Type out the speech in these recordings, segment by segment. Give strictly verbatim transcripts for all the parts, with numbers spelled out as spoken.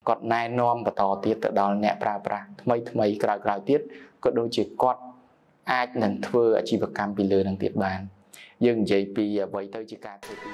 còn nai nom và tỏ tiết tự đo nẹ pra pra mấy mấy cào cào tiết có đôi chỉ quạt ai nâng thưa ở chi vật cam bị lừa năng tiết bàn nhưng vậy vì vậy tôi chỉ cả thôi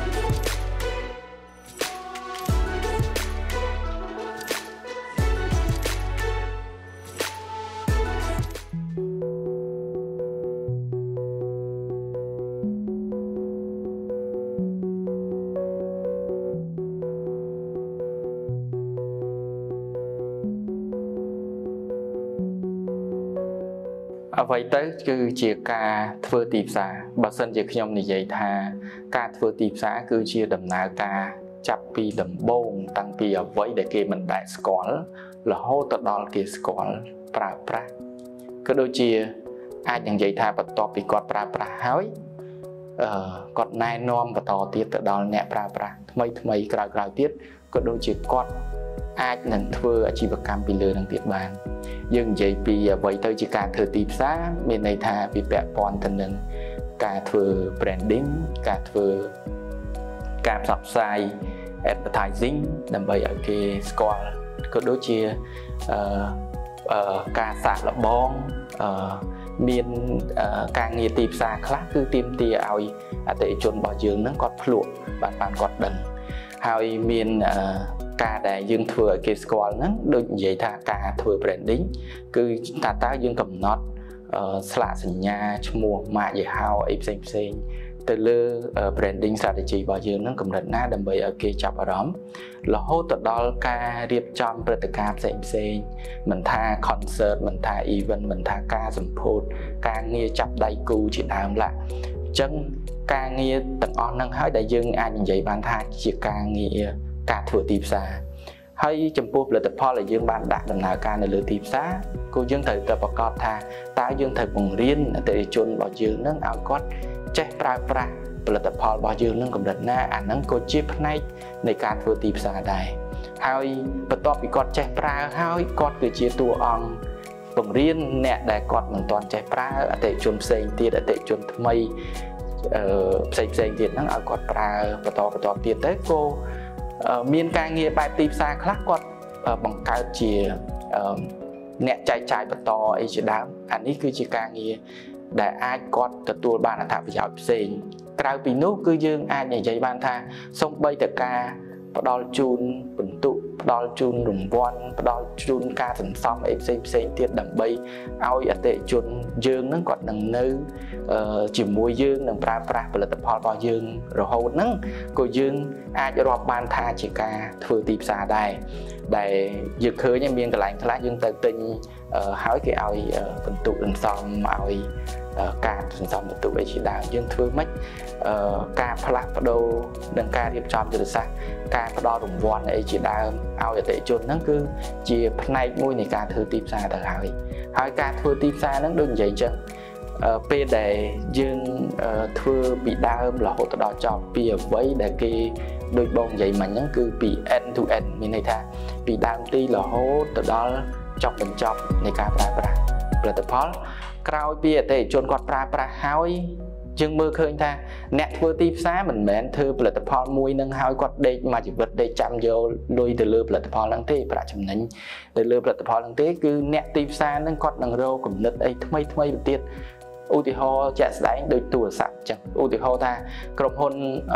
អ្វីទៅគឺជាការធ្វើទីផ្សារបើសិនជាខ្ញុំនិយាយថាការធ្វើទីផ្សារគឺជាដំណើរការចាប់ពីដំបូងតាំងពីអ្វីដែលគេមិនដែលស្គាល់រហូតទៅដល់គេស្គាល់ប្រើប្រាស់ក៏ដូចជាអាចនិយាយថាបន្ទាប់ពីគាត់ប្រើប្រាស់ហើយអឺគាត់ណែនាំបន្តទៀតទៅដល់អ្នកប្រើប្រាស់ថ្មីថ្មីក្រោយក្រោយទៀតក៏ដូចជាគាត់អាចនឹងធ្វើអាជីវកម្មពីលើនឹងទៀតបានយើងនិយាយពីអ្វីទៅជាការធ្វើទីផ្សារមានន័យថាវាពាក់ព័ន្ធទៅនឹងការធ្វើ branding ការធ្វើការផ្សព្វផ្សាយ advertising ដើម្បីឲ្យគេស្គាល់ក៏ដូចជាអឺការសាកល្បងអឺមានការងារទីផ្សារខ្លះគឺទាមទារឲ្យអតិថិជនរបស់យើងនឹងគាត់ភ្លក់បានបានគាត់ដឹងហើយមានការដែលយើងធ្វើឲ្យគេស្គាល់ហ្នឹងដូចនិយាយថាការធ្វើ branding គឺតើតើយើងកំណត់ស្លាកសញ្ញាឈ្មោះម៉ាកយីហោអីផ្សេងផ្សេងទៅលើ branding strategy របស់យើងហ្នឹងកម្រិតណាដើម្បីឲ្យគេចាប់អារម្មណ៍រហូតទៅដល់ការរៀបចំព្រឹត្តិការណ៍ផ្សេងផ្សេងមិនថា concert មិនថា event មិនថាការសម្ពោធការងារចាប់ដៃគូជាដើមឡាអញ្ចឹងការងារទាំងអស់ហ្នឹងហើយដែលយើងអាចនិយាយបានថាជាការងារការធ្វើទីផ្សារហើយចំពោះផលិតផលដែលយើងបានដាក់ដំណើរការនៅលើទីផ្សារគឺយើងត្រូវតែប្រកាសថាតើយើងត្រូវបង្រៀនអតិថិជនរបស់យើងនឹងឲ្យគាត់ចេះប្រើប្រាស់ផលិតផលរបស់យើងនឹងកម្រិតណាអាហ្នឹងក៏ជាផ្នែកនៃការធ្វើទីផ្សារដែរហើយបន្ទាប់ពីគាត់ចេះប្រើហើយគាត់គឺជាតួអង្គបង្រៀនអ្នកដែលគាត់មិនទាន់ចេះប្រើអតិថិជនផ្សេងទៀតអតិថិជនថ្មីអឺផ្សេងផ្សេងទៀតហ្នឹងឲ្យគាត់ប្រើបន្តបន្តទៀតទៅក៏មានការងារបែបទីផ្សារខ្លះគាត់បង្កើតជាអ្នកចែកចាយបន្តអីជាដើមអានេះគឺជាការងារដែលអាចគាត់ទទួលបានអត្ថប្រយោជន៍ផ្សេងក្រៅពីនោះគឺយើងអាចនិយាយបានថាសូម្បីតែការផ្ដល់ជូនបន្ទុកផ្ដល់ជូនរង្វាន់ផ្ដល់ជូនការសន្សំអីផ្សេងផ្សេងទៀតដើម្បីឲ្យអតិថិជនយើងនឹងគាត់នឹងនៅជាមួយយើងនឹងប្រើប្រាស់ផលិតផលរបស់យើងរហូតហ្នឹងក៏យើងអាចរាប់បានថាជាការធ្វើទីផ្សារដែរដែលយើងឃើញមានកន្លែងខ្លះយើងទៅទិញហើយគេឲ្យបន្ទុកសន្សំឲ្យការសន្សំបន្ទុកអីជាដើមយើងធ្វើម៉េចការផ្លាស់ប្ដូរនិងការរៀបចំយុទ្ធសាស្ត្រការផ្ដល់រង្វាន់អីជាដើមឲ្យអតិថិជនហ្នឹងគឺជាផ្នែកមួយនៃការធ្វើទីផ្សារទៅហើយហើយការធ្វើទីផ្សារហ្នឹងដូចនិយាយអញ្ចឹងពេលដែលយើងធ្វើពីដើមរហូតដល់ចប់ពីអ្វីដែលគេដូចបងនិយាយមិញហ្នឹងគឺពី end to end មានន័យថាពីដើមទីរហូតទៅដល់ចប់បញ្ចប់នៃការប្រើប្រាស់ផលិតផលក្រោយពីអតិថិជនគាត់ប្រើប្រាស់ហើយយើងមើលឃើញថាអ្នកធ្វើទីផ្សារមិនមែនធ្វើផលិតផលមួយនឹងហើយគាត់ដេកមួយជីវិតដេកចាំយកលុយទៅលើផលិតផលហ្នឹងទេប្រាក់ចំណេញទៅលើផលិតផលហ្នឹងទេគឺអ្នកទីផ្សារហ្នឹងគាត់នឹងរកគំនិតអីថ្មីថ្មីទៅទៀតឧទាហរណ៍ជាក់ស្ដែងដូចទូរស័ព្ទអញ្ចឹងឧទាហរណ៍ថាក្រុមហ៊ុន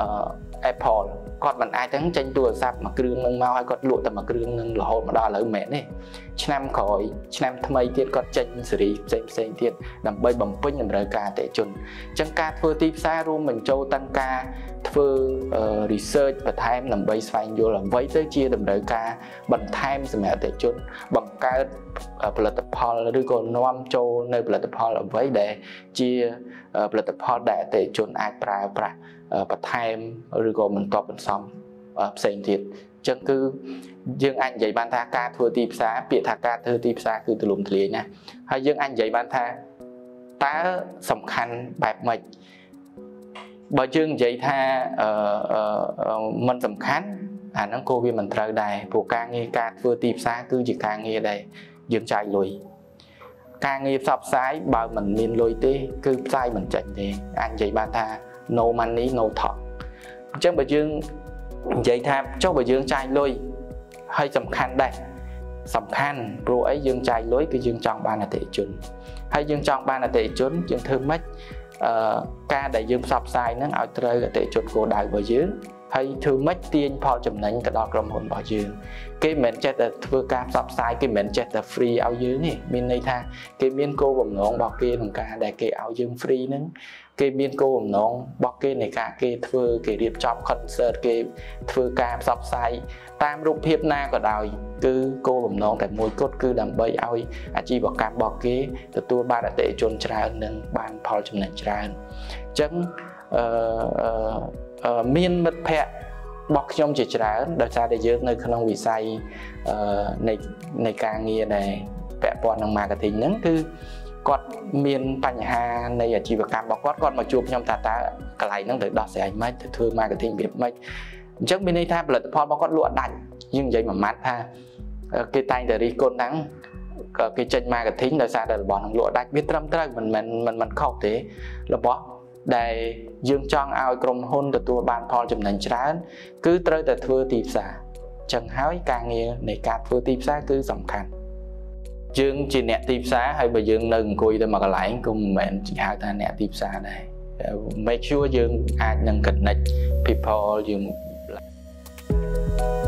Apple គាត់មិនអាចទាំងចេញទូរស័ព្ទមួយគ្រឿងនឹងមកឲ្យគាត់លក់តែមួយគ្រឿងនឹងរហូតមកដល់ឥឡូវមែនទេឆ្នាំក្រោយឆ្នាំថ្មីទៀតគាត់ចេញស៊េរីផ្សេងផ្សេងទៀតដើម្បីបំពេញតម្រូវការអតិថិជនអញ្ចឹងការធ្វើទីផ្សាររួមបញ្ចូលទាំងការធ្វើ research បន្ថែមដើម្បីស្វែងយល់អ្វីទៅជាតម្រូវការបន្ថែមសម្រាប់អតិថិជនបង្កើតផលិតផលឬក៏នាំចូលនៅផលិតផលអ្វីដែលជាផលិតផលដែលអតិថិជនអាចប្រើប្រាស់បន្ថែមឬក៏បន្តបន្សំផ្សេងទៀតអញ្ចឹងគឺយើងអាចនិយាយបានថាការធ្វើទីផ្សារពាក្យថាការធ្វើទីផ្សារគឺទូលំទូលាយណាហើយយើងអាចនិយាយបានថាតើសំខាន់បែបម៉េចបើយើងនិយាយថាมันសំខាន់អាហ្នឹងក៏វាមិនត្រូវដែរព្រោះការងារការធ្វើទីផ្សារគឺជាការងារដែលយើងចាយលុយការងារផ្សព្វផ្សាយបើមិនមានលុយទេគឺផ្សាយមិនចេញទេអាចនិយាយបានថាno money no talk អញ្ចឹងបើយើងនិយាយថាចុះបើយើងចាយលុយ hơi sầm khăn đây sầm khăn pro ấy dương chạy lối cái dương trong ban là tệ chuẩn hay dương trong ban là tệ chuẩn dương thơm mất ca để dương sập sai nó ao trời là tệ chuẩn cổ đại vào dưới hay thư mất tiền phò chấm nánh cả đo cầm hồn bảo dương cái mền chết là vừa ca sập sai cái mền chết là free ao dưới này bên này tha cái miên cô bồng nón bảo kia thằng ca để cái ao dương free nứng cái miên cô bồng nón bảo kia này cả cái vừa cái điệp trong concert cái vừa ca sập sai tam rục hiệp na của đào cứ cô bồng nón tại môi cốt cứ đầm bay ao à chi bảo cam bảo kia từ tua ba đã tệ chôn trà nâng ban phò chấm nánh trà chân miên mật phẹ bọc trong chỉ trà đời xa để dơ nơi không bị say này này càng nghe này vẽ bọn năng marketing nắng cứ con miên bánh hà này ở chỉ vào cam bọc quát con mà chụp trong ta ta cái này nó được đọc sẽ ảnh mấy thưa marketing biệt mấy trước bên đây tham là phò bọc con lụa đành nhưng vậy mà mát ha cái tay để đi côn nắng cái chân marketing đời xa để bọn lụa đành biết trâm trâm mình mình mình mình không thế là bỏ để dương chọn ao cầm hôn từ tua ban phò chấm nánh trán cứ tới từ thưa tìm xả chẳng hỏi càng nghe này càng thưa tìm xả cứ sòng khăn dương chỉ nẹt tìm xả hay bởi dương nâng cùi để mà cái lại cùng mẹ chỉ hai ta nẹt tìm xả này make sure dương ai nâng connect people dương